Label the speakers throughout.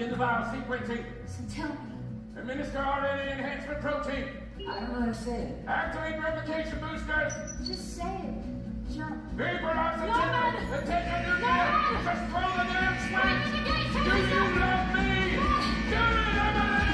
Speaker 1: Begin the vows sequencing.
Speaker 2: So tell me.
Speaker 1: Administer RNA enhancement protein.
Speaker 2: I don't know how to say it.
Speaker 1: Activate replication boosters.
Speaker 2: Just say it. Jump.
Speaker 1: Vaporize the
Speaker 2: Norman!
Speaker 1: tinder. The tinder nuclear. Just throw the damn switch. Do you love me? Do it, Emily!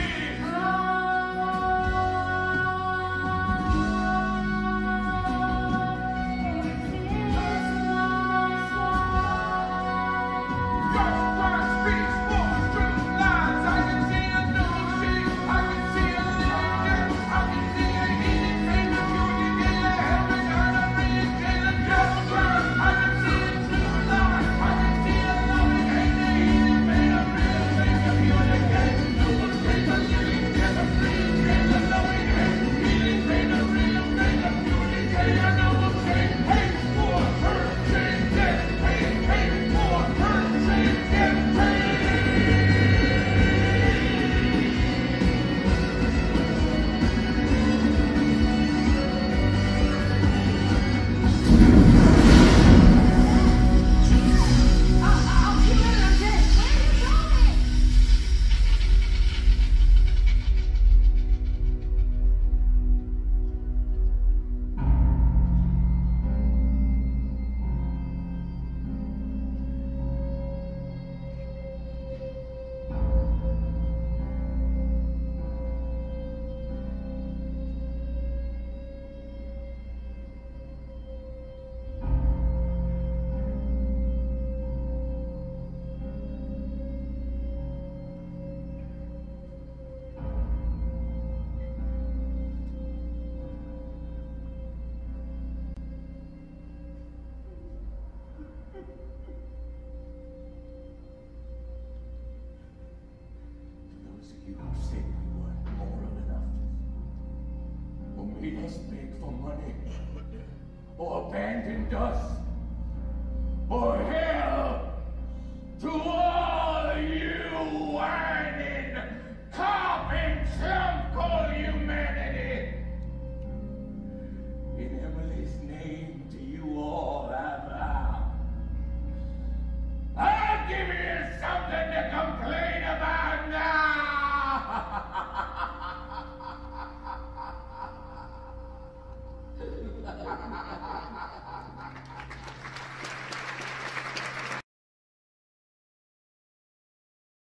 Speaker 1: You said we weren't moral enough, or made us beg for money, or abandoned us.